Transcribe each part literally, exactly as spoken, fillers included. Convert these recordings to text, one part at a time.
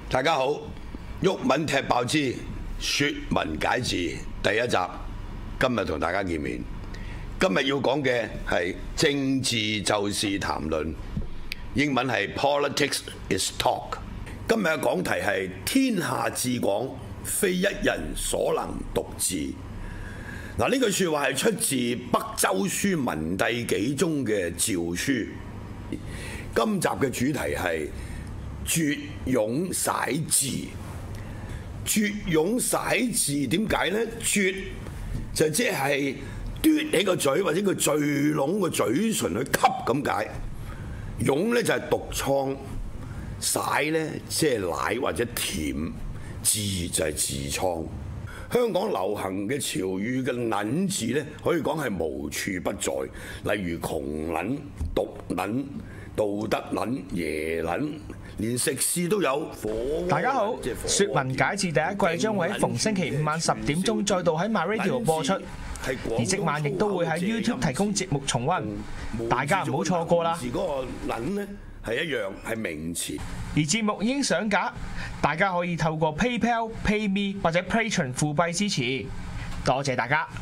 大家好，毓民踢爆之說文解字第一集，今日同大家見面。今日要講嘅係政治就是談論，英文係 Politics is Talk。今日嘅講題係天下至廣，非一人所能獨治。嗱，呢句説話係出自北周書文帝紀中嘅詔書。今集嘅主題係絕涌徙字。絕涌徙字點解呢？絕就即係嘟起個嘴或者個聚攏個嘴唇去吸咁解。涌呢就係毒瘡，徙呢即係奶或者甜，字就係痔瘡。香港流行嘅潮語嘅撚字呢，可以講係無處不在，例如窮撚、毒撚、道德撚、耶撚，連食肆都有。 大家好，說文解字第一季將會喺逢星期五晚十點鐘再度喺 MyRadio 播出，而即晚亦都會喺 YouTube 提供節目重溫，大家唔好錯過啦。 字嗰個撚呢係一樣係名詞， 而節目已經上架，大家可以透過 PayPal、PayMe 或者 Patreon 付幣支持，多謝大家。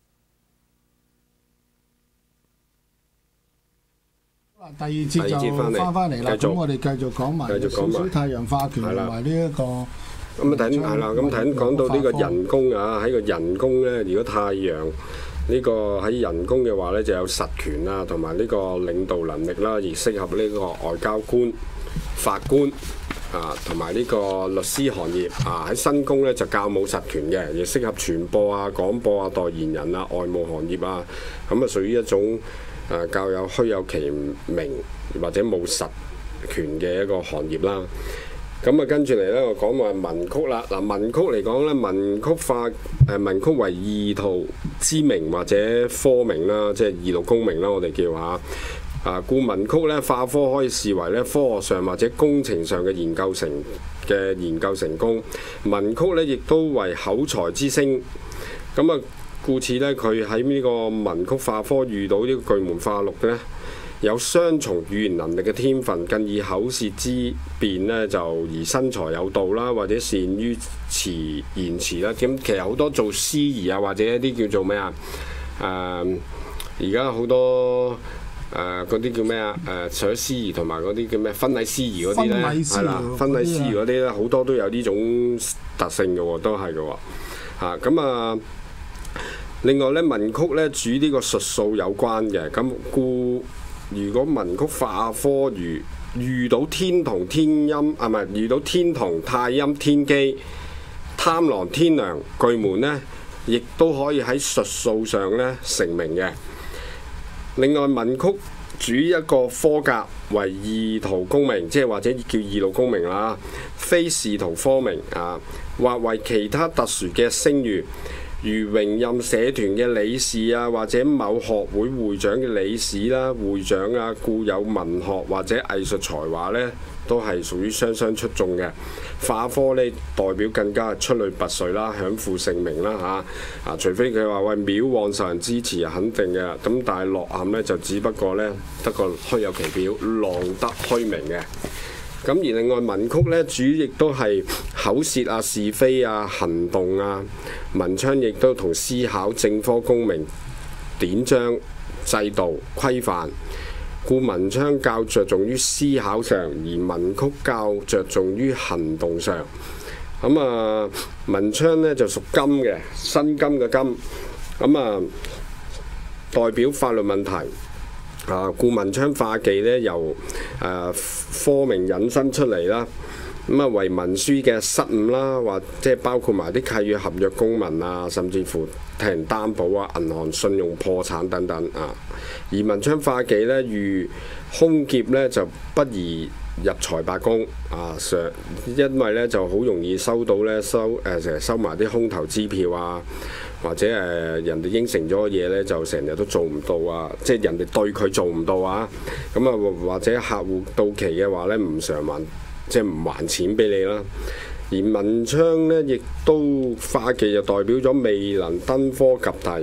第二節就翻翻嚟啦，咁我哋繼續講埋少少太陽化權同埋呢一個。 咁啊睇係啦，咁睇講到呢個人工啊，喺個人工咧，如果太陽呢個喺人工嘅話咧，就有實權啊，同埋呢個領導能力啦，而適合呢個外交官、法官啊，同埋呢個律師行業啊。喺新工咧就較冇實權嘅，亦適合傳播啊、廣播啊、代言人啊、外務行業啊，咁啊屬於一種。誒較有虛有其名或者冇實權嘅一個行業啦。咁啊跟住嚟咧，我講話文曲啦。嗱，文曲嚟講咧，文曲化誒文曲為異途之名或者科名啦，即係異路功名啦，我哋叫下。啊，故文曲咧化科可以視為咧科學上或者工程上嘅研究成嘅研究成功。文曲咧亦都為口才之星。咁啊。故此咧，佢喺呢個文曲化科遇到呢個巨門化祿嘅咧，有雙重語言能力嘅天分，更以口舌之辯咧就而身材有道啦，或者善於詞言辭啦。咁其實好多做司儀啊，或者一啲叫做咩啊？誒而家好多誒嗰啲叫咩啊？誒除咗司儀同埋嗰啲叫咩婚禮司儀嗰啲咧，係啦，婚禮司儀嗰啲咧好多都有呢種特性嘅喎，都係嘅喎。嚇咁啊！另外咧，文曲咧主呢個術數有關嘅，咁故如果文曲化科如遇到天同天陰啊，唔係遇到天同太陰天機、貪狼天梁巨門咧，亦都可以喺術數上咧成名嘅。另外，文曲主一個科格為異途功名，即係或者叫異路功名啦，非仕途科名啊，或為其他特殊嘅聲譽。如榮任社團嘅理事啊，或者某學會會長嘅理事啦、會長啊，故有文學或者藝術才華呢，都係屬於雙雙出眾嘅。化科呢，代表更加係出類拔萃啦，享負盛名啦嚇啊！除非佢話喂廟旺受人支持，肯定嘅。咁但係落陷呢，就只不過呢，得個虛有其表，浪得虛名嘅。咁而另外文曲咧，主亦都係口舌啊、是非啊、行動啊。文昌亦都同思考、政科功名、典章、制度、規範。故文昌較着重於思考上，而文曲較着重於行動上。咁啊，文昌咧就屬金嘅，辛金嘅金。咁啊，代表法律問題。啊，故文昌化忌咧由誒、呃、科名引申出嚟啦，咁啊為文書嘅失誤啦，或即係包括埋啲契約、合約、公文啊，甚至乎替人擔保啊、銀行信用破產等等啊。而文昌化忌咧遇凶劫咧就不宜入財帛宮啊，上因為咧就好容易收到咧收誒成日收埋啲空頭支票啊。或者誒、呃、人哋應承咗嘅嘢咧，就成日都做唔到啊！即係人哋對佢做唔到啊！咁啊，或者客戶到期嘅話咧，唔償還，即係唔還錢俾你啦。而文昌咧，亦都化忌就代表咗未能登科及第，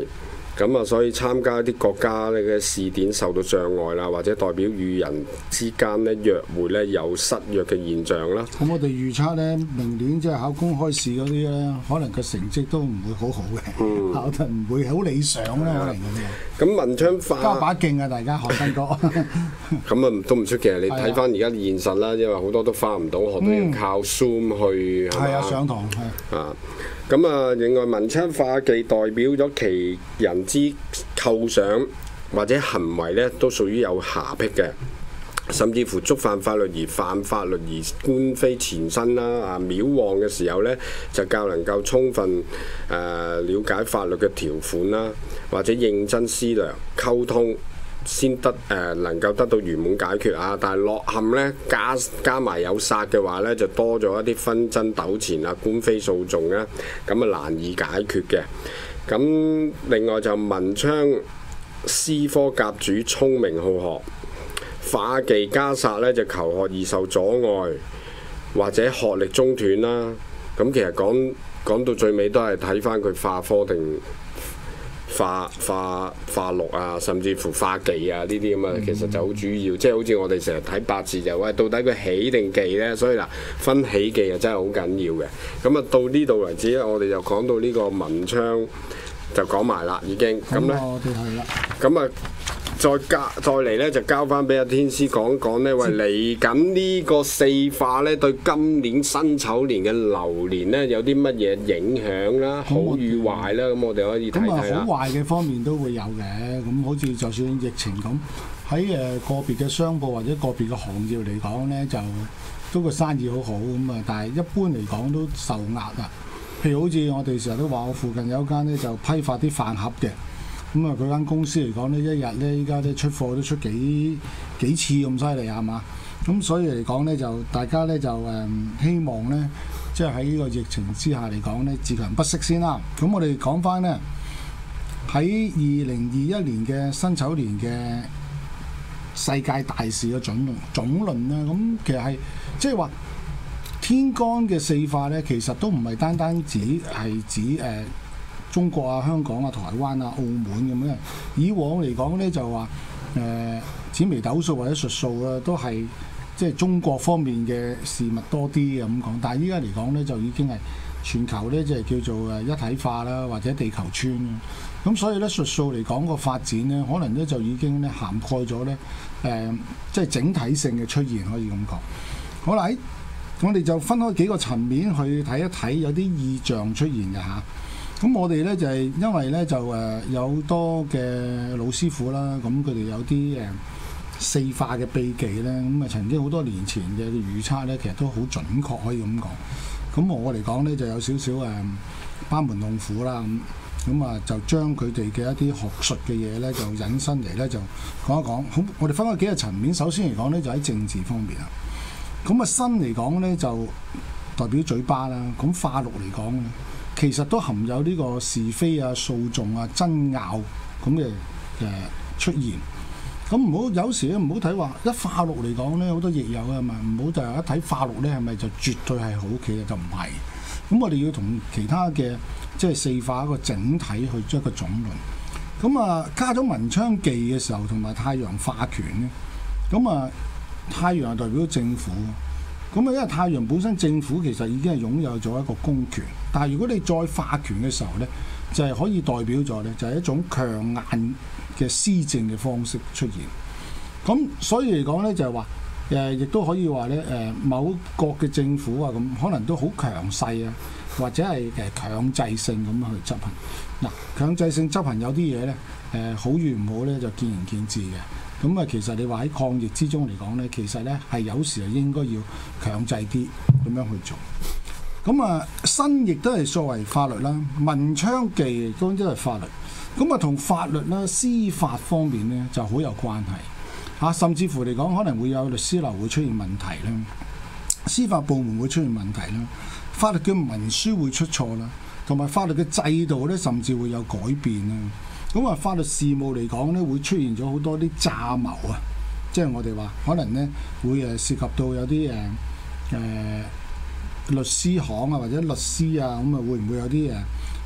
咁啊，所以參加一啲國家咧嘅試點受到障礙啦，或者代表與人之間咧約會咧有失約嘅現象啦。 咁我哋預測咧，明年即係考公開試嗰啲咧，可能個成績都唔會好好嘅，嗯、考得唔會好理想啦，可能咁樣。 咁文昌化加把勁啊！大家學生哥。 咁啊都唔出奇，你睇翻而家現實啦，因為好多都翻唔到學，都要靠 Zoom 去係、嗯、 啊上堂係啊。咁啊，另外文昌化忌代表咗其人之構想或者行為咧，都屬於有瑕癖嘅，甚至乎觸犯法律而犯法律而官非纏身啦。啊，廟旺嘅時候咧，就較能夠充分誒、呃、了解法律嘅條款啦，或者認真思量溝通。先得誒、呃、能夠得到圓滿解決啊！但係落陷咧，加加埋有煞嘅話咧，就多咗一啲紛爭糾纏啊、官非訴訟咧，咁啊難以解決嘅。咁另外就文昌師科甲主聰明好學，化忌加煞咧就求學易受阻礙，或者學歷中斷啦。咁其實講講到最尾都係睇翻佢化科定。化化化祿啊，甚至乎化忌啊，呢啲咁啊，其實就好主要，即係好似我哋成日睇八字就喂，到底佢喜定忌呢？所以嗱，分喜忌啊，真係好緊要嘅。咁啊，到呢度為止咧，我哋就講到呢個文昌就講埋啦，已經咁咧。 我哋係啦。 咁啊，再加再嚟咧，就交翻俾阿天師講講呢。喂，嚟緊呢個四化咧，對今年辛丑年嘅流年咧，有啲乜嘢影響啦？好與壞啦，咁我哋可以睇睇啦。 咁啊，好壞嘅方面都會有嘅。咁好似就算疫情咁，喺誒個別嘅商鋪或者個別嘅行業嚟講咧，就都個生意好好咁啊。但係一般嚟講都受壓啊。譬如好似我哋成日都話，我附近有間咧就批發啲飯盒嘅。咁啊，佢間公司嚟講咧，一日咧依家咧出貨都出幾幾次咁犀利係嘛？咁所以嚟講咧，就大家咧就誒、嗯、希望咧，即係喺呢個疫情之下嚟講咧，自強不息先啦。咁我哋講翻咧，喺二零二一年嘅辛丑年嘅世界大事嘅總論總論咧，咁其實係即係話天干嘅四化咧，其實都唔係單單指係指誒。呃中國啊、香港啊、台灣啊、澳門咁樣，以往嚟講咧就話誒紫微斗數或者術數啊，都係即係中國方面嘅事物多啲嘅咁講。但係依家嚟講咧，就已經係全球咧，即係叫做誒一體化啦，或者地球村啦。咁所以咧，術數嚟講個發展咧，可能咧就已經咧涵蓋咗咧誒，即係整體性嘅出現，可以咁講。好啦，我哋就分開幾個層面去睇一睇，有啲異象出現嘅嚇。咁我哋咧就係因為咧就誒有好多嘅老師傅啦，咁佢哋有啲誒四化嘅秘技咧，咁啊曾經好多年前嘅預測咧，其實都好準確，可以咁講。咁我嚟講咧就有少少誒班門弄斧啦，咁咁啊就將佢哋嘅一啲學術嘅嘢咧就引申嚟咧就講一講。好，我哋分開幾個層面，首先嚟講咧就喺政治方面啊。咁啊新嚟講咧就代表嘴巴啦，咁化祿嚟講咧，其實都含有呢個是非啊、訴訟啊、爭拗咁嘅誒出現。咁唔好有時咧，唔好睇話一化祿嚟講咧，好多亦有啊嘛。唔好就係一睇化祿咧，係咪就絕對係好企嘅？就唔係。咁我哋要同其他嘅即係四化一個整體去做一個總論。咁啊，加咗文昌忌嘅時候，同埋太陽化權咧。咁啊，太陽係代表政府。咁啊，因為太陽本身政府其實已經係擁有咗一個公權，但係如果你再化權嘅時候咧，就係、是、可以代表咗咧，就係、是、一種強硬嘅施政嘅方式出現。咁所以嚟講咧，就係話誒，亦都可以話咧誒，某國嘅政府啊，咁可能都好強勢啊，或者係誒強制性咁去執行。嗱，強制性執行有啲嘢咧誒，好與唔好咧，就見仁見智嘅。咁啊，其實你話喺抗疫之中嚟講咧，其實咧係有時係應該要強制啲咁樣去做。咁啊，辛亦都係作為法律啦，文昌忌當然都係法律。咁啊，同法律啦、司法方面咧就好有關係嚇，甚至乎嚟講可能會有律師樓會出現問題啦，司法部門會出現問題啦，法律嘅文書會出錯啦，同埋法律嘅制度咧甚至會有改變啦。咁啊，法律事務嚟講咧，會出現咗好多啲詐謀啊，即係我哋話可能咧會誒涉及到有啲誒誒律師行啊，或者律師啊，咁啊會唔會有啲誒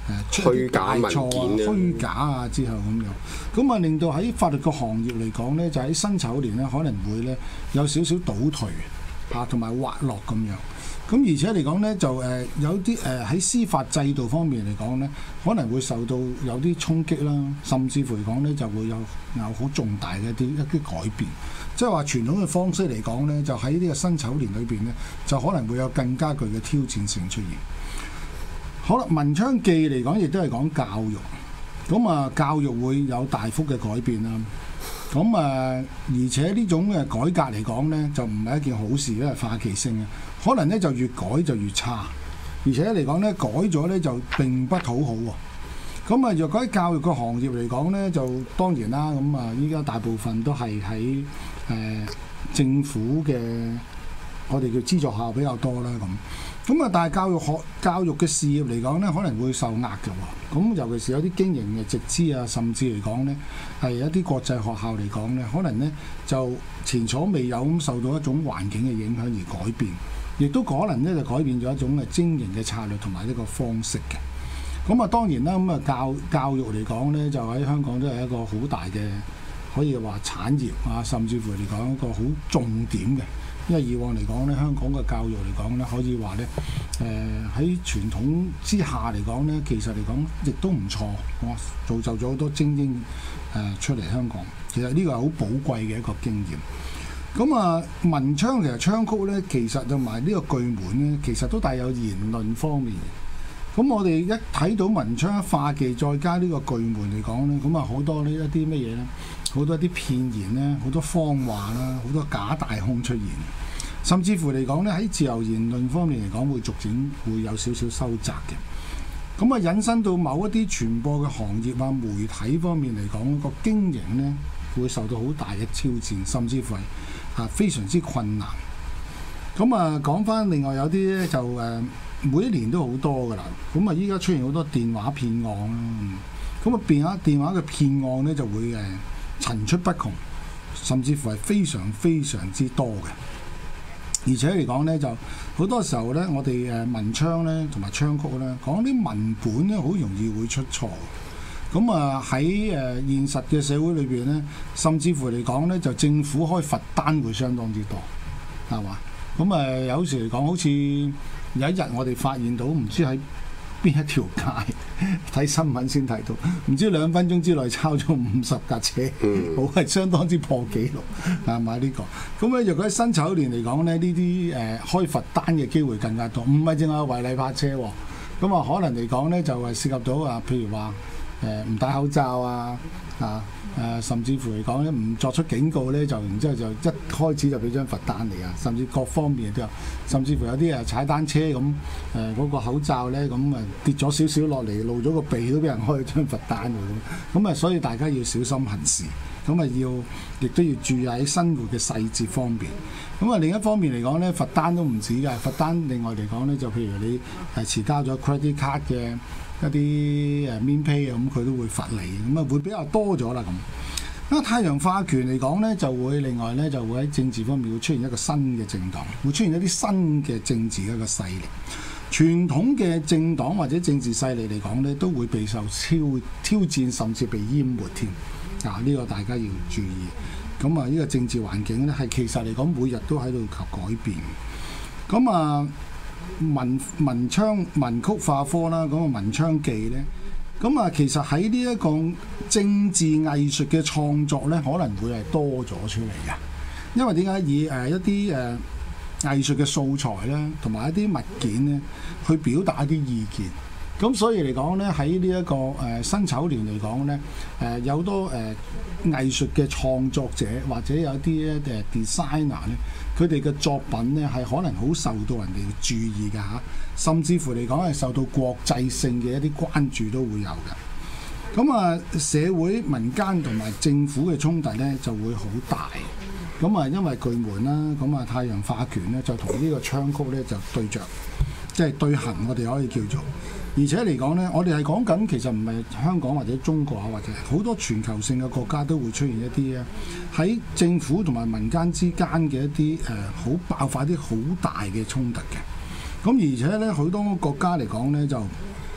誒出一啲大錯啊、 虛假文件啊虛假啊之後咁樣，咁啊令到喺法律個行業嚟講咧，就喺辛丑年咧可能會咧有少少倒退啊，同埋滑落咁樣。咁而且嚟講咧，就誒、呃、有啲誒喺司法制度方面嚟講咧，可能會受到有啲衝擊啦，甚至乎嚟講咧就會有有好重大嘅一啲一啲改變。即係話傳統嘅方式嚟講咧，就喺呢個辛丑年裏邊咧，就可能會有更加具嘅挑戰性出現。好啦，文昌記嚟講亦都係講教育，咁啊教育會有大幅嘅改變啦。咁啊，而且呢種嘅改革嚟講咧，就唔係一件好事，因為化期性嘅。可能咧就越改就越差，而且嚟講咧改咗咧就並不討好喎。咁啊，若果喺教育個行業嚟講咧，就當然啦。咁啊，依家大部分都係喺誒政府嘅，我哋叫資助學校比較多啦。咁咁啊，但係教育學教育嘅事業嚟講咧，可能會受壓嘅喎。咁尤其是有啲經營嘅直資啊，甚至嚟講咧係一啲國際學校嚟講咧，可能咧就前所未有咁受到一種環境嘅影響而改變。亦都可能咧就改變咗一種嘅經營嘅策略同埋呢個方式嘅。咁啊當然啦，咁啊教教育嚟講咧，就喺香港都係一個好大嘅可以話產業啊，甚至乎嚟講一個好重點嘅。因為以往嚟講咧，香港嘅教育嚟講咧，可以話咧誒喺傳統之下嚟講咧，其實嚟講亦都唔錯，哇！造就咗好多精英誒、呃、出嚟香港。其實呢個係好寶貴嘅一個經驗。咁啊，文昌其實昌曲咧，其實同埋呢個巨門咧，其實都帶有言論方面。咁我哋一睇到文昌化忌，再加呢個巨門嚟講咧，咁啊好多呢一啲乜嘢咧，好多啲騙言咧，好多謊話啦，好多假大空出現，甚至乎嚟講咧喺自由言論方面嚟講，會逐漸會有少少收窄嘅。咁啊，引申到某一啲傳播嘅行業啊、媒體方面嚟講，個經營咧會受到好大嘅挑戰，甚至乎係啊，非常之困難。咁啊，講翻另外有啲咧就誒、呃，每一年都好多噶啦。咁啊，依家出現好多電話騙案啦。咁啊，電話電話嘅騙案咧就會誒層出不窮，甚至乎係非常非常之多嘅。而且嚟講咧，就好多時候咧，我哋誒文昌咧同埋昌曲咧講啲文本咧，好容易會出錯。咁啊喺誒現實嘅社會裏邊咧，甚至乎嚟講咧，就政府開罰單會相當之多，係嘛？咁啊有時嚟講，好似有一日我哋發現到唔知喺邊一條街睇新聞先睇到，唔知兩分鐘之內抄咗五十架車，好係相當之破紀錄，係嘛呢個？咁咧，若果喺辛丑年嚟講咧，呢啲誒開罰單嘅機會更加多，唔係淨係違例泊車喎。咁啊，可能嚟講咧就係涉及到啊，譬如話。誒唔、呃、戴口罩啊，啊誒、呃，甚至乎嚟講咧，唔作出警告咧，就然之後就一開始就俾張罰單嚟啊，甚至各方面都有，甚至乎有啲誒踩單車咁誒嗰個口罩咧，咁誒跌咗少少落嚟，露咗個鼻都俾人開張罰單㗎，咁啊，所以大家要小心行事，咁啊要亦都要注意喺生活嘅細節方面。咁啊另一方面嚟講咧，罰單都唔止㗎，罰單另外嚟講咧，就譬如你係遲交咗 credit card 嘅。一啲誒 min pay 啊，咁佢都會罰你，咁啊會比較多咗啦咁。咁太陽化權嚟講咧，就會另外咧就會喺政治方面會出現一個新嘅政黨，會出現一啲新嘅政治嘅一個勢力。傳統嘅政黨或者政治勢力嚟講咧，都會備受挑挑戰，甚至被淹沒添。啊，呢個大家要注意。咁啊，呢個政治環境咧係其實嚟講每日都喺度求改變。咁啊。文文昌文曲化科啦，咁啊文昌記咧，咁啊其實喺呢一個政治藝術嘅創作咧，可能會係多咗出嚟嘅。因為點解以誒一啲誒藝術嘅素材咧，同埋一啲物件咧，去表達一啲意見。咁所以嚟講咧，喺呢一個誒辛丑年嚟講咧，誒有好多誒藝術嘅創作者或者有啲咧誒 designer 咧。佢哋嘅作品咧係可能好受到人哋注意㗎嚇，甚至乎嚟講係受到國際性嘅一啲關注都會有嘅。咁啊，社會民間同埋政府嘅衝突咧就會好大。咁啊，因為巨門啦，咁啊太陽化權咧就同呢個昌曲咧就對着，即係對行，我哋可以叫做。而且嚟講咧，我哋係講緊其實唔係香港或者中國啊，或者好多全球性嘅國家都會出現一啲咧喺政府同埋民間之間嘅一啲誒好爆發啲好大嘅衝突嘅。咁而且咧好多國家嚟講咧就好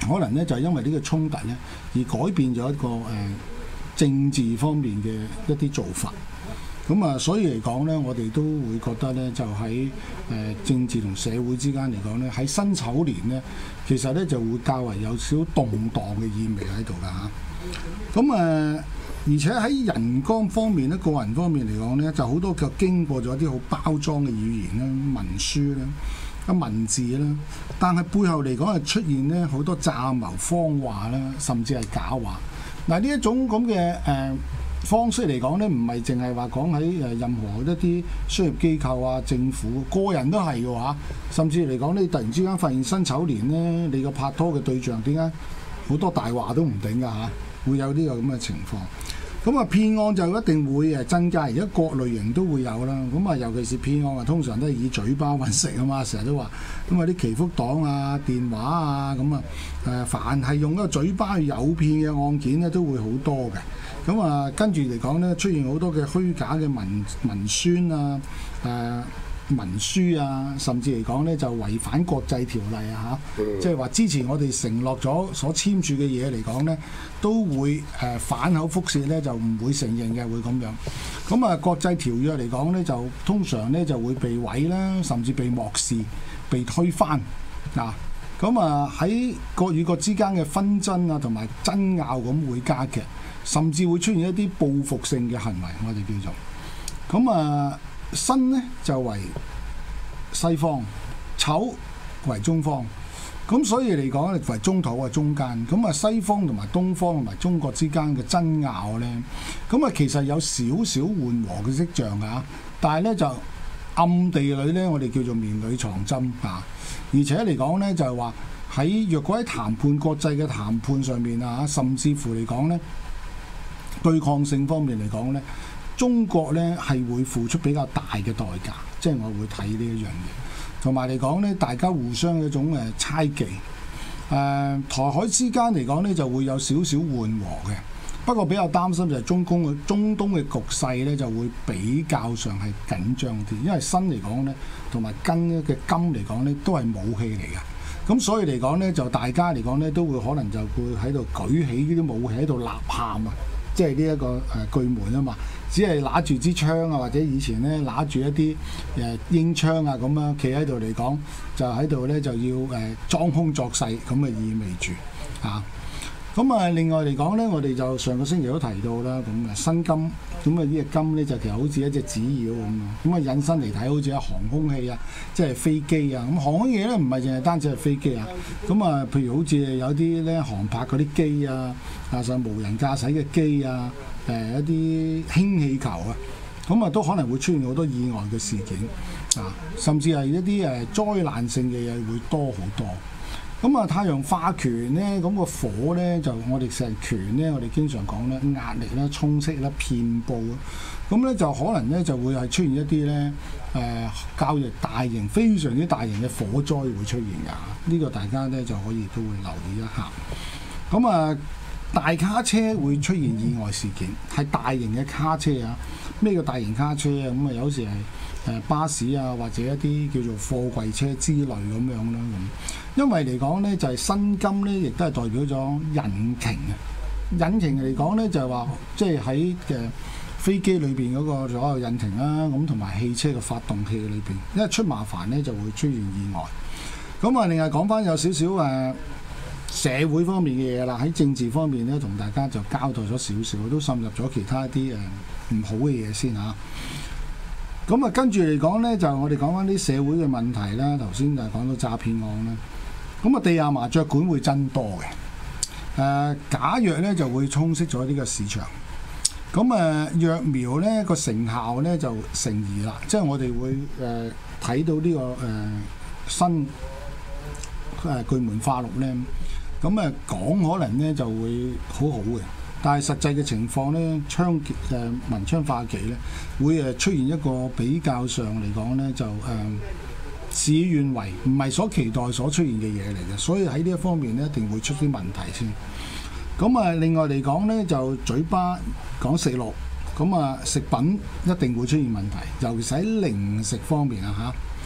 可能咧就係因為呢個衝突咧而改變咗一個誒、呃、政治方面嘅一啲做法。咁啊，所以嚟講咧，我哋都會覺得咧，就喺誒、呃、政治同社會之間嚟講咧，喺辛丑年咧，其實咧就會較為有少少動盪嘅意味喺度㗎嚇。咁、啊、誒、呃，而且喺人剛方面咧，個人方面嚟講咧，就好多就經過咗啲好包裝嘅語言啦、文書啦、啊文字啦，但係背後嚟講係出現咧好多詐謀謊話啦，甚至係假話。嗱，呢一種咁嘅誒方式嚟講咧，唔係淨係話講喺誒任何一啲商業機構啊、政府、個人都係嘅話，甚至嚟講你突然之間發現辛丑年咧，你個拍拖嘅對象點解好多大話都唔頂㗎嚇，會有呢個咁嘅情況。咁啊，騙案就一定會誒增加，而家各類型都會有啦。咁啊，尤其是騙案啊，通常都係以嘴巴揾食啊嘛，成日都話。咁啊，啲祈福黨啊、電話啊，咁啊誒，凡係用一個嘴巴去誘騙嘅案件咧，都會好多嘅。咁啊，跟住嚟講咧，出現好多嘅虛假嘅文文宣啊、誒、呃、文書啊，甚至嚟講咧就違反國際條例啊嚇，即係話之前我哋承諾咗所簽署嘅嘢嚟講咧，都會誒、呃、反口覆舌咧，就唔會承認嘅，會咁樣。咁啊，國際條約嚟講咧，就通常咧就會被毀啦，甚至被漠視、被推翻嗱。咁啊，喺國與國之間嘅紛爭啊，同埋爭拗咁會加劇。甚至會出現一啲報復性嘅行為，我哋叫做咁啊。辛呢就為西方，丑為中方，咁所以嚟講咧為中土啊中間。咁啊，西方同埋東方同埋中國之間嘅爭拗咧，咁啊其實有少少緩和嘅跡象啊，但係咧就暗地裏咧，我哋叫做綿裏藏針啊。而且嚟講咧就係話喺若果喺談判國際嘅談判上面啊，甚至乎嚟講咧，對抗性方面嚟講咧，中國咧係會付出比較大嘅代價，即係我會睇呢一樣嘢。同埋嚟講咧，大家互相一種誒猜忌，誒、呃、台海之間嚟講咧就會有少少緩和嘅。不過比較擔心就係中東嘅中東嘅局勢咧就會比較上係緊張啲，因為辛嚟講咧同埋金嘅金嚟講咧都係武器嚟嘅。咁所以嚟講咧就大家嚟講咧都會可能就會喺度舉起呢啲武器喺度吶喊啊！即係呢一個誒巨門啊嘛，只係拿住支槍啊，或者以前咧拿住一啲誒鷹槍啊咁樣企喺度嚟講，就喺度咧就要誒裝腔作勢咁嘅意味住啊。咁啊，另外嚟講咧，我哋就上個星期都提到啦，咁啊辛金，咁啊呢個金咧就其實好似一隻紙鷂咁啊，咁啊引申嚟睇好似係航空器啊，即係飛機啊。咁航空器咧唔係淨係單止係飛機啊，咁啊譬如好似有啲咧航拍嗰啲機啊，啊上無人駕駛嘅機啊，誒、呃、一啲氫氣球啊，咁啊都可能會出現好多意外嘅事件啊，甚至係一啲誒災難性嘅嘢會多好多。咁啊，太陽化權咧，咁個火咧就我哋成日權咧，我哋經常講咧壓力啦、充斥啦、遍佈啊，咁咧就可能咧就會係出現一啲咧誒較為大型、非常之大型嘅火災會出現㗎。呢、這個大家咧就可以都會留意一下。咁啊，大卡車會出現意外事件，係大型嘅卡車啊。咩叫大型卡車啊？咁啊有時係誒巴士啊，或者一啲叫做貨櫃車之類咁樣啦咁。因為嚟講咧，就係辛金咧，亦都係代表咗引擎啊。引擎嚟講咧，就係話即係喺嘅飛機裏邊嗰個所有引擎啦，咁同埋汽車嘅發動器裏邊，因為出麻煩咧就會出現意外。咁啊，另外講翻有少少誒社會方面嘅嘢啦，喺政治方面咧，同大家就交代咗少少，都滲入咗其他一啲誒唔好嘅嘢先嚇。咁啊，跟住嚟講咧，就我哋講翻啲社會嘅問題啦。頭先就係講到詐騙案啦。咁啊，地下麻雀館會增多嘅。誒、呃，假藥咧就會充斥咗呢個市場。咁啊，藥苗咧個成效咧就成疑啦。即係我哋會誒睇、呃、到呢、這個誒、呃、新誒、呃、巨門化祿咧。咁啊，講可能咧就會好好嘅。但係實際嘅情況咧，槍誒、呃、文昌化忌咧，會誒出現一個比較上嚟講咧，就誒、呃、事與願違，唔係所期待所出現嘅嘢嚟嘅，所以喺呢一方面咧，一定會出啲問題先。咁啊，另外嚟講咧，就嘴巴講食祿，咁啊食品一定會出現問題，尤其是喺零食方面啊嚇。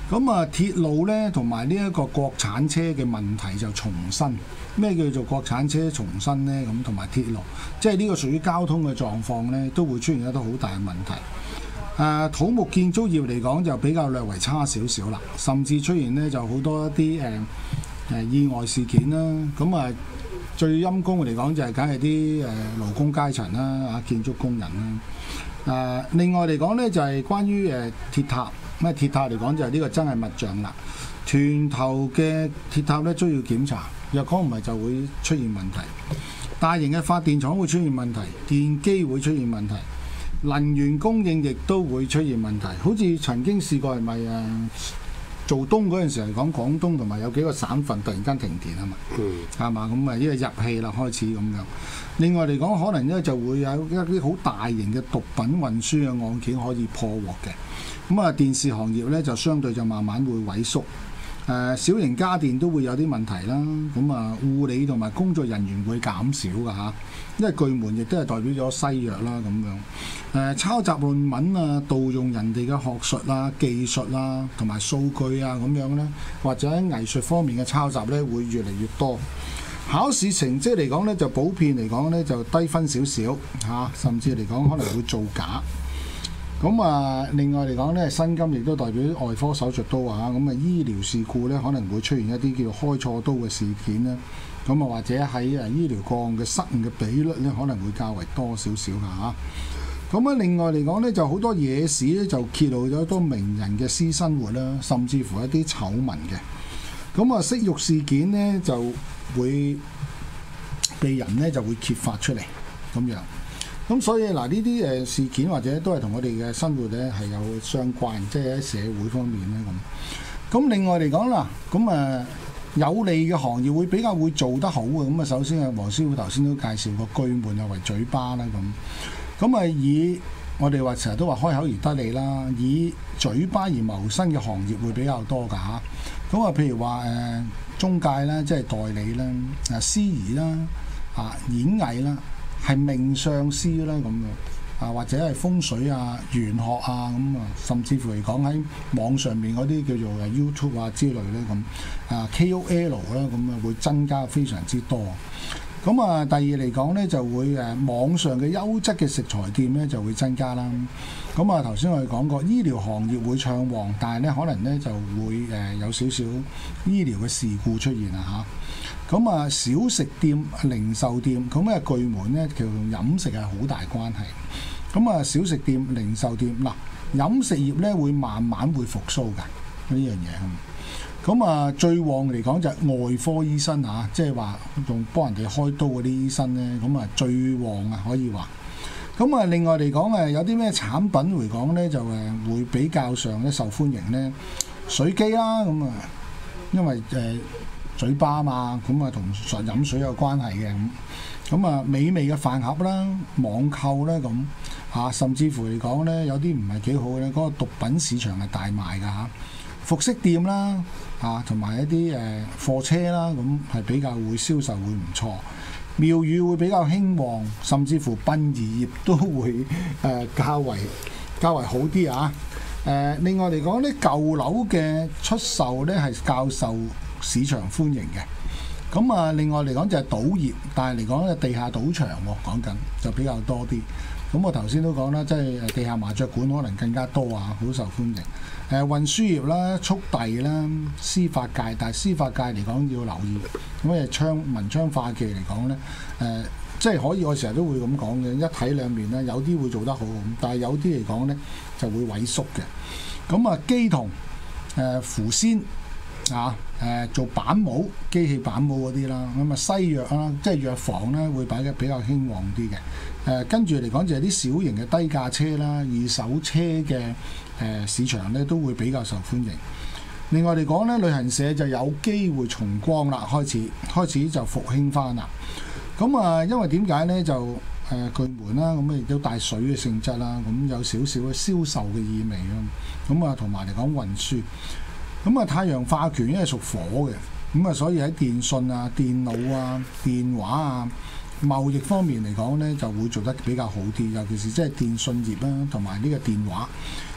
咁啊，鐵路咧同埋呢一個國產車嘅問題就重申。咩叫做國產車重申呢？咁同埋鐵路，即係呢個屬於交通嘅狀況咧，都會出現一啲好大嘅問題。誒、啊、土木建築業嚟講就比較略為差少少啦，甚至出現咧就好多一啲誒誒意外事件啦。咁啊最陰公嚟講就係梗係啲誒勞工階層啦，啊建築工人啦。誒、啊、另外嚟講咧就係、是、關於誒、呃、鐵塔，咩鐵塔嚟講就係呢個真係密象啦。團頭嘅鐵塔咧都要檢查，若果唔係就會出現問題。大型嘅發電廠會出現問題，電機會出現問題。能源供應亦都會出現問題，好似曾經試過係咪誒做冬嗰陣時嚟講，廣東同埋有幾個省份突然間停電啊嘛，係嘛、嗯？咁啊呢個入氣啦開始咁樣。另外嚟講，可能咧就會有一啲好大型嘅毒品運輸嘅案件可以破獲嘅。咁啊電視行業咧就相對就慢慢會萎縮。誒、呃、小型家電都會有啲問題啦，咁啊護理同埋工作人員會減少㗎嚇，因為巨門亦都係代表咗西藥啦咁樣。誒、呃、抄襲論文啊，盜用人哋嘅學術啊、技術啊同埋數據啊咁樣咧，或者喺藝術方面嘅抄襲咧會越嚟越多。考試成績嚟講咧就普遍嚟講咧就低分少少嚇，甚至嚟講可能會造假。咁啊，另外嚟講咧，薪金亦都代表外科手術刀啊，咁啊醫療事故咧可能會出現一啲叫做開錯刀嘅事件啦。咁啊或者喺誒醫療個案嘅失誤嘅比率咧可能會較為多少少㗎嚇。咁啊另外嚟講咧，就好多野史咧就揭露咗好多名人嘅私生活啦，甚至乎一啲醜聞嘅。咁啊色慾事件咧就會被人咧就會揭發出嚟咁樣。咁所以嗱，呢啲誒事件或者都係同我哋嘅生活咧係有相關，即係喺社會方面咧咁。咁另外嚟講啦，咁誒有利嘅行業會比較會做得好嘅。咁啊，首先啊，黃師傅頭先都介紹過巨門又為嘴巴啦咁。咁啊，以我哋話成日都話開口而得利啦，以嘴巴而謀生嘅行業會比較多㗎嚇。咁啊，譬如話誒中介啦，即係代理啦，啊司儀啦，啊演藝啦。係命相師啦咁樣啊，或者係風水啊、玄學啊咁啊，甚至乎嚟講喺網上面嗰啲叫做誒 YouTube 啊之類咧咁啊 K O L 啦咁啊，會增加非常之多。咁啊，第二嚟講咧就會誒網上嘅優質嘅食材店咧就會增加啦。咁啊頭先我哋講過醫療行業會暢旺，但係咧可能咧就會誒有少少醫療嘅事故出現啊嚇。咁啊，小食店、零售店，咁啊巨門咧，其實同飲食係好大關係。咁啊，小食店、零售店，嗱，飲食業咧會慢慢會復甦㗎呢樣嘢。咁啊，最旺嚟講就係外科醫生嚇，即係話用幫人哋開刀嗰啲醫生咧，咁啊最旺啊可以話。咁啊，另外嚟講誒，有啲咩產品嚟講咧，就誒會比較上咧受歡迎咧，水機啦，咁啊，因為誒。呃嘴巴啊嘛，咁啊同飲水有關係嘅咁，咁啊美味嘅飯盒啦、網購啦咁嚇，甚至乎嚟講咧有啲唔係幾好嘅咧，嗰、那個毒品市場係大賣㗎嚇，服飾店啦嚇，同、啊、埋一啲誒、呃、貨車啦咁係比較會銷售會唔錯，廟宇會比較興旺，甚至乎殯儀業都會誒、呃、較為較為好啲啊！誒、呃、另外嚟講咧，舊樓嘅出售咧係較受市場歡迎嘅，咁啊，另外嚟講就係賭業，但係嚟講咧地下賭場喎，講緊就比較多啲。咁我頭先都講啦，即係地下麻雀館可能更加多啊，好受歡迎。誒、呃、運輸業啦、速遞啦、司法界，但係司法界嚟講要留意，咁誒槍文昌化忌嚟講咧，誒、呃、即係可以，我成日都會咁講嘅，一體兩面啦，有啲會做得好，但係有啲嚟講咧就會萎縮嘅。咁啊，機銅、誒符仙。啊誒、呃、做板模、機器板模嗰啲啦，咁啊西藥啦，即係藥房咧會擺得比較興旺啲嘅。誒、呃、跟住嚟講就係啲小型嘅低價車啦、二手車嘅誒、呃、市場咧都會比較受歡迎。另外嚟講咧，旅行社就有機會重光啦，開始開始就復興翻啦。咁啊，因為點解咧就誒、呃、巨門啦，咁啊亦都帶水嘅性質啦，咁有少少嘅銷售嘅意味啦。咁啊同埋嚟講運輸。咁啊，太陽化權因為屬火嘅，咁啊，所以喺電信啊、電腦啊、電話啊、貿易方面嚟講咧，就會做得比較好啲，尤其是即係電信業啦，同埋呢個電話，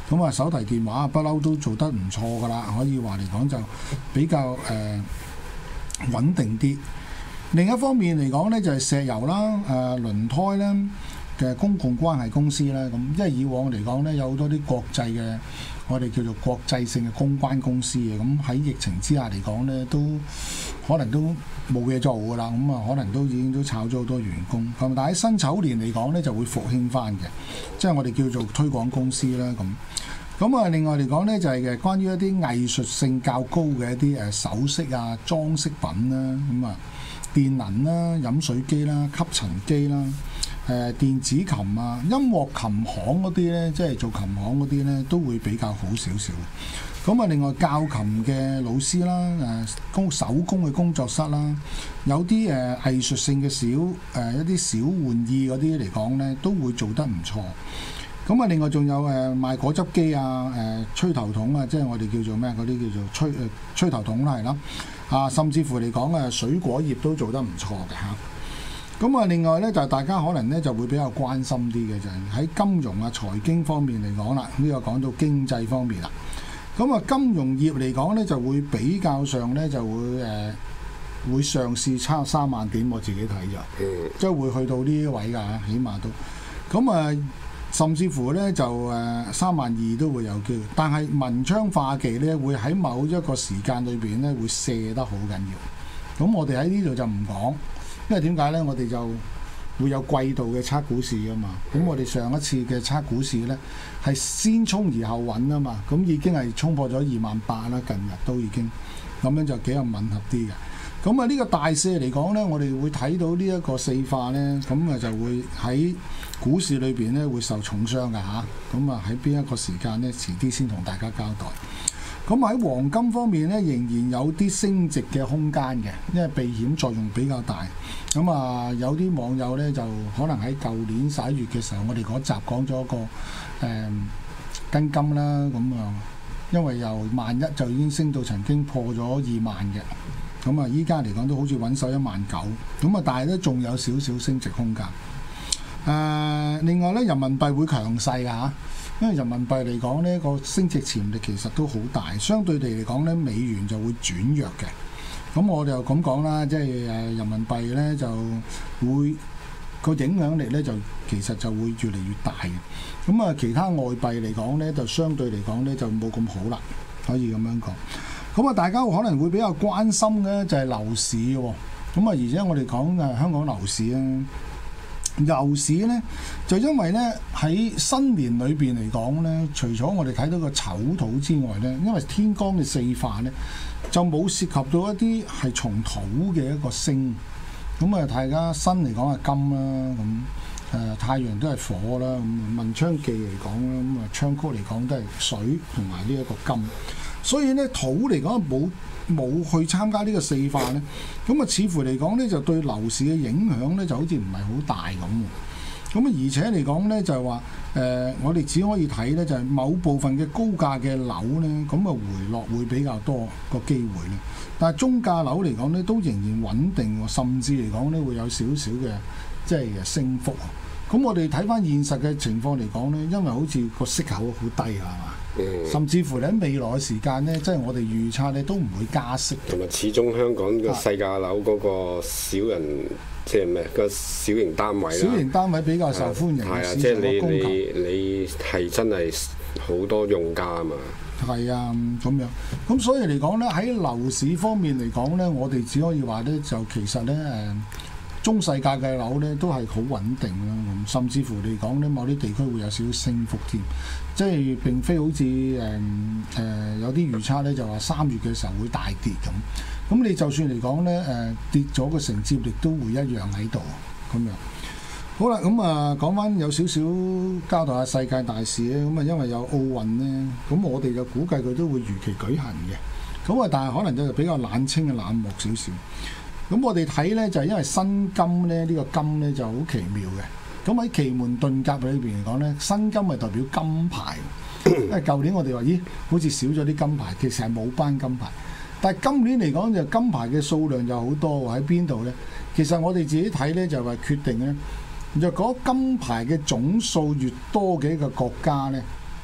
咁啊手提電話不嬲都做得唔錯㗎啦，可以話嚟講就比較誒、呃、穩定啲。另一方面嚟講咧，就係、是、石油啦、誒、呃、輪胎咧嘅公共關係公司啦。咁因為以往嚟講咧，有好多啲國際嘅我哋叫做國際性嘅公關公司嘅，咁喺疫情之下嚟講咧，都可能都冇嘢做㗎啦。咁啊，可能都已經都炒咗好多員工。咁但係喺辛丑年嚟講咧，就會復興翻嘅，即係我哋叫做推廣公司啦。咁咁啊，另外嚟講咧，就係嘅關於一啲藝術性較高嘅一啲誒首飾啊、裝飾品啦，咁啊。電能啦、飲水機啦、吸塵機啦、誒、呃、電子琴啊、音樂琴行嗰啲咧，即係做琴行嗰啲咧，都會比較好少少。咁啊，另外教琴嘅老師啦、誒、呃、工手工嘅工作室啦，有啲誒、呃、藝術性嘅小誒、呃、一啲小玩意嗰啲嚟講咧，都會做得唔錯。咁啊，另外仲有誒賣果汁機啊、誒、呃、吹頭筒啊，即係我哋叫做咩嗰啲叫做吹誒、呃、吹頭筒啦，係啦。啊，甚至乎嚟講啊，水果業都做得唔錯嘅嚇。咁啊，另外咧就大家可能咧就會比較關心啲嘅就係喺金融啊、財經方面嚟講啦。呢個講到經濟方面啦。咁啊，金融業嚟講咧就會比較上咧就會誒、呃、會上試差三萬點，我自己睇就，即係會去到呢位㗎，起碼都。咁啊。甚至乎咧就誒三萬二都會有機會，但係文昌化忌咧會喺某一個時間裏邊咧會射得好緊要。咁我哋喺呢度就唔講，因為點解咧？我哋就會有季度嘅測股市㗎嘛。咁我哋上一次嘅測股市咧係先衝而後穩啊嘛。咁已經係衝破咗二萬八啦，近日都已經咁樣就幾有吻合啲嘅。咁啊，呢個大勢嚟講咧，我哋會睇到呢一個四化咧，咁啊就會喺股市裏邊咧會受重傷嘅嚇。咁啊喺邊一個時間咧，遲啲先同大家交代。咁喺黃金方面咧，仍然有啲升值嘅空間嘅，因為避險作用比較大。咁啊，有啲網友咧就可能喺舊年十一月嘅時候，我哋嗰集講咗個誒跟金啦，咁啊，因為由萬一就已經升到曾經破咗二萬嘅。咁啊，依家嚟講都好似穩守一萬九，咁啊，但係咧仲有少少升值空間。誒、呃，另外咧，人民幣會強勢㗎嚇，因為人民幣嚟講呢個升值潛力其實都好大，相對地嚟講咧，美元就會轉弱嘅。咁我哋又咁講啦，即係誒人民幣咧就會個影響力咧就其實就會越嚟越大嘅。咁啊，其他外幣嚟講咧，就相對嚟講咧就冇咁好啦，可以咁樣講。咁啊，大家可能會比較關心嘅就係樓市嘅喎。咁啊，而且我哋講誒香港樓市咧，樓市咧就因為咧喺新年裏邊嚟講咧，除咗我哋睇到個丑土之外咧，因為天干嘅四化咧就冇涉及到一啲係從土嘅一個星。咁啊，大家新嚟講係金啦，咁誒太陽都係火啦。咁文昌記嚟講啦，咁啊昌曲嚟講都係水同埋呢一個金。所以咧土嚟講冇冇去參加呢個四化咧，咁啊似乎嚟講咧就對樓市嘅影響咧就好似唔係好大咁喎。咁啊而且嚟講咧就係話誒，我哋只可以睇咧就係某部分嘅高價嘅樓咧，咁啊回落會比較多個機會咧。但係中價樓嚟講咧都仍然穩定，甚至嚟講咧會有少少嘅即係升幅。咁我哋睇翻現實嘅情況嚟講咧，因為好似個息口好低係嘛？甚至乎喺未來嘅時間咧，即係我哋預測咧都唔會加息。同埋始終香港嘅細價樓嗰個小人，即係咩個小型單位啦。小型單位比較受歡迎。係啊，即係你你你係真係好多用家啊嘛。係啊，咁樣。咁所以嚟講咧，喺樓市方面嚟講咧，我哋只可以話咧，就其實咧誒。中細價嘅樓咧都係好穩定啦，咁甚至乎嚟講咧，某啲地區會有少少升幅添，即係並非好似誒誒有啲預測咧就話三月嘅時候會大跌咁，咁你就算嚟講咧誒跌咗個承接力都會一樣喺度咁樣。好啦，咁啊講翻有少少交代下世界大事咧，咁啊因為有奧運咧，咁我哋就估計佢都會如期舉行嘅，咁啊但係可能就比較冷清嘅冷漠少少。咁我哋睇咧就係因為新金咧呢個金咧就好奇妙嘅。咁喺奇門遁甲裏邊嚟講咧，新金係代表金牌。因為舊年我哋話咦，好似少咗啲金牌，其實係冇班金牌。但係今年嚟講就金牌嘅數量就好多喎。喺邊度咧？其實我哋自己睇咧就係決定咧，若果金牌嘅總數越多嘅一個國家咧，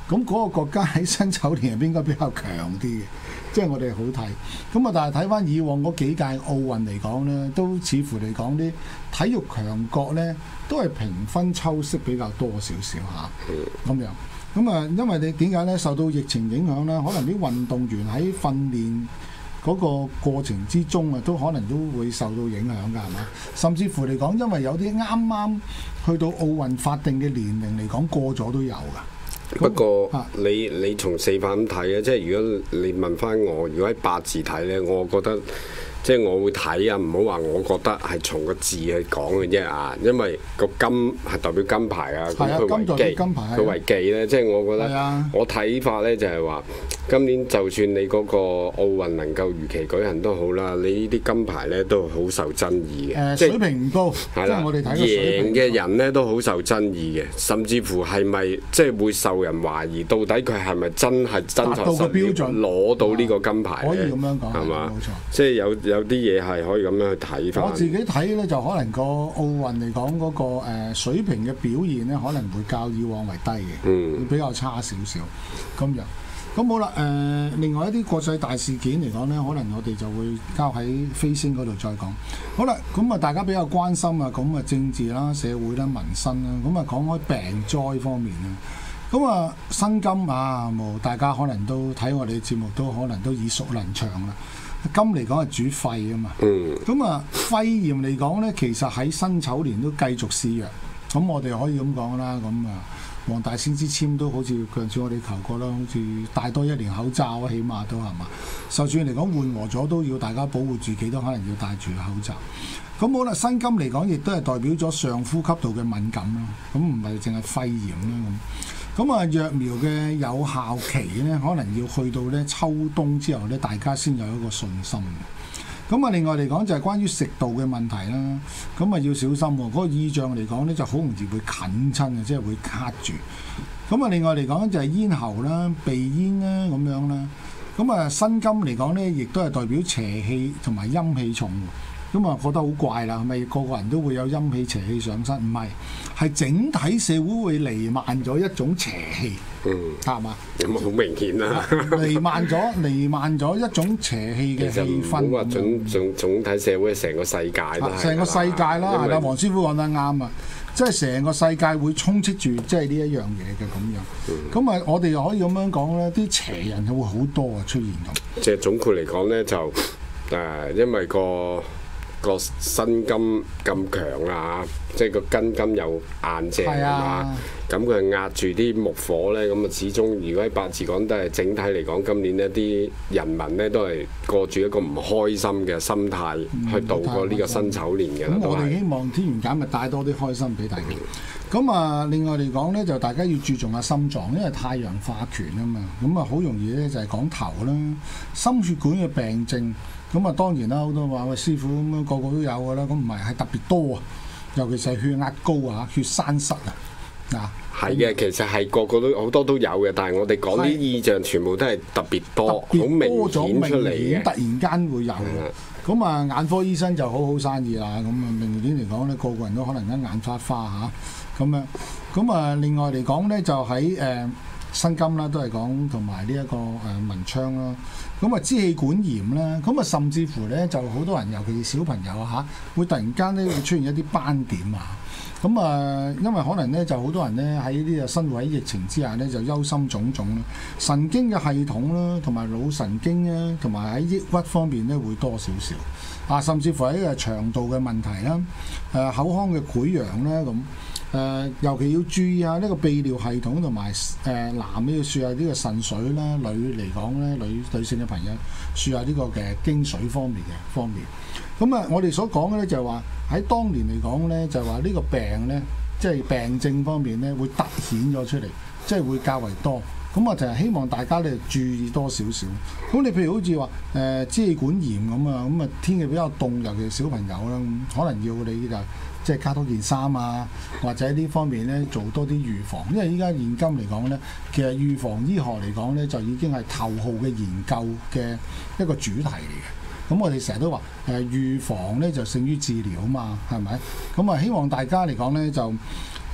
咁嗰個國家喺辛丑年入邊應該比較強啲嘅，即係我哋好睇。咁啊，但係睇翻以往嗰幾屆奧運嚟講咧，都似乎嚟講啲體育強國咧，都係平分秋色比較多少少嚇咁樣。咁啊，因為你點解咧？受到疫情影響咧，可能啲運動員喺訓練嗰個過程之中啊，都可能都會受到影響㗎，係嘛？甚至乎嚟講，因為有啲啱啱去到奧運法定嘅年齡嚟講，過咗都有㗎。 不過、啊、你你從四法咁睇啊，即係如果你問翻我，如果喺八字睇咧，我覺得即係我會睇啊，唔好話我覺得係從個字去講嘅啫啊，因為個金係代表金牌啊，咁佢為記，佢為記咧，即係我覺得我睇法咧就係話。今年就算你嗰個奧運能夠如期舉行都好啦，你呢啲金牌咧都好受爭議嘅。誒、呃，水平唔高，係啦，我哋睇贏嘅人咧都好受爭議嘅，甚至乎係咪即係會受人懷疑，到底佢係咪真係真材實料攞到呢個金牌？可以咁樣講，係嘛？冇錯，即係有有啲嘢係可以咁樣去睇翻。我自己睇咧就可能個奧運嚟講嗰個誒水平嘅表現咧，可能會較以往為低嘅，嗯，比較差少少咁樣。咁好啦，誒、呃，另外一啲國際大事件嚟講咧，可能我哋就會交喺飛星嗰度再講。好啦，咁啊，大家比較關心啊，咁啊，政治啦、社會啦、民生啦，咁啊，講開病災方面啦，咁啊，薪金啊，冇大家可能都睇我哋嘅節目，都可能都耳熟能詳啦。金嚟講係主肺啊嘛，咁啊、嗯，肺炎嚟講咧，其實喺辛丑年都繼續肆虐，咁我哋可以咁講啦，咁啊。黃大仙之籤都好似上次我哋求過啦，好似戴多一年口罩啊，起碼都係嘛。就算嚟講緩和咗，都要大家保護自己，都可能要戴住口罩。咁好啦，薪金嚟講，亦都係代表咗上呼吸道嘅敏感啦。咁唔係淨係肺炎啦咁。咁啊，疫苗嘅有效期咧，可能要去到咧秋冬之後咧，大家先有一個信心。咁啊，另外嚟講就係關於食道嘅問題啦，咁啊要小心喎。嗰個意象嚟講咧，就好容易會近親嘅，即係會卡住。咁啊，另外嚟講就係咽喉啦、鼻咽啦咁樣啦。咁啊，辛金嚟講咧，亦都係代表邪氣同埋陰氣重。咁啊，覺得好怪啦，係咪個個人都會有陰氣邪氣上身？唔係，係整體社會會彌漫咗一種邪氣。嗯，係嘛？有冇好明顯啊？彌漫咗，彌漫咗一種邪氣嘅氣氛。唔好話總總總體社會，成個世界啦。成個世界啦，係啦，黃師傅講得啱啊！即係成個世界會充斥住即係呢一樣嘢嘅咁樣。咁啊、嗯，我哋又可以咁樣講咧，啲邪人係會好多啊出現咁。即係總括嚟講咧，就誒、呃，因為個。個薪金咁強啊，即係個根金又硬淨啊嘛，咁佢係壓住啲木火咧，咁啊始終如果喺八字講都係整體嚟講，今年呢啲人民咧都係過住一個唔開心嘅心態去度過呢個辛丑年嘅。咁、嗯、我哋希望天元減咪帶多啲開心俾大家。咁啊、嗯，另外嚟講咧，就大家要注重下心臟，因為太陽化權啊嘛，咁啊好容易咧就係講頭啦，心血管嘅病症。咁啊，當然啦，好多話喂師傅咁樣個個都有㗎啦，咁唔係係特別多啊，尤其是係血壓高啊、血栓塞啊，嗱係嘅，其實係個個都好多都有嘅，但係我哋講啲意象全部都係特別多，好明顯出嚟嘅，突然間會有嘅。咁啊，眼科醫生就好好生意啦，咁啊明年嚟講咧，個個人都可能一眼發花嚇，咁樣。咁啊，另外嚟講咧，就喺誒辛金啦，都係講同埋呢一個誒文昌啦。咁啊，支氣管炎啦，咁啊，甚至乎咧就好多人，尤其是小朋友嚇，會突然間咧會出現一啲斑點啊。咁啊，因為可能咧就好多人咧喺呢個生活喺疫情之下咧就憂心忡忡啦，神經嘅系統啦，同埋腦神經啊，同埋喺抑鬱方面咧會多少少啊，甚至乎喺誒腸道嘅問題啦，誒口腔嘅潰瘍啦咁。誒、呃，尤其要注意下呢個泌尿系統同埋誒男咧要注意下呢個腎水啦，女嚟講咧女女性嘅朋友注意下呢個嘅經水方面嘅方面。咁啊，我哋所講嘅咧就係話喺當年嚟講咧，就係話呢個病咧，即係病症方面咧會突顯咗出嚟，即係會較為多。咁啊，就係希望大家咧注意多少少。咁你譬如好似話誒支氣管炎咁啊，咁啊天氣比較凍，尤其係小朋友啦，可能要你就即係加多件衫啊，或者呢方面咧做多啲預防。因為依家現今嚟講咧，其實預防醫學嚟講咧，就已經係頭號嘅研究嘅一個主題嚟嘅。咁我哋成日都話誒、呃、預防咧就勝於治療啊嘛，係咪？咁啊希望大家嚟講咧就誒、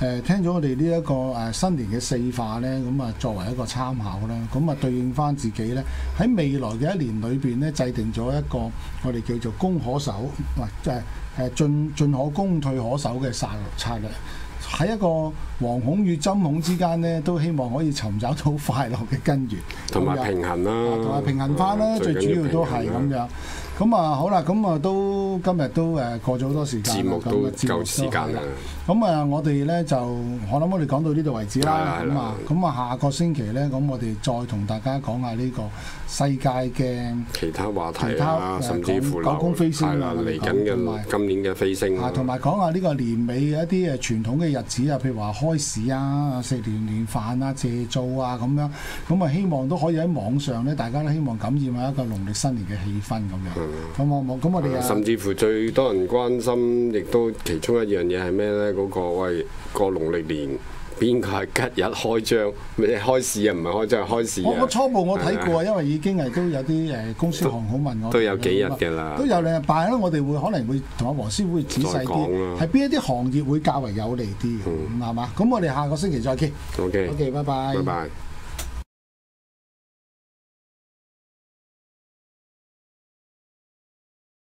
誒聽咗我哋呢一個誒新年嘅四化咧，咁啊作為一個參考啦，咁啊對應翻自己咧喺未來嘅一年裏邊咧，制定咗一個我哋叫做攻可守，或即係誒進進可攻退可守嘅策策略。喺一個惶恐與針孔之間咧，都希望可以尋找到快樂嘅根源， 同埋平衡啦， 同埋平衡翻啦，最主要都係咁樣。咁啊好啦，咁啊都今日都誒過咗好多時間， 節目都夠時間啦。 咁啊，我哋咧就我諗我哋講到呢度為止啦。咁啊，咁啊下個星期咧，咁我哋再同大家講下呢個世界嘅其他話題啊，甚至乎九宮飛星啊， 嚟緊嘅今年嘅飛星啊，同埋講下呢個年尾嘅一啲誒傳統嘅日子啊，譬如話開市啊、食年年飯啊、謝灶啊咁樣。咁啊，希望都可以喺網上咧，大家都希望感染下一個農曆新年嘅氣氛咁樣。咁我冇，咁我哋啊， 甚至乎最多人關心，亦都其中一樣嘢係咩咧？嗰、那個喂過農曆年邊個係吉日開張？咩開市啊？唔係開張，係開市啊！ 我我初步我睇過啊，因為已經係都有啲誒公司行好問我， 都有幾日嘅啦， 都有兩日拜啦。我哋會可能會同阿黃師傅會仔細啲，係邊一啲行業會較為有利啲嘅，係嘛、嗯？咁我哋下個星期再見。 OK，OK，、 okay. okay, 拜拜。 拜拜。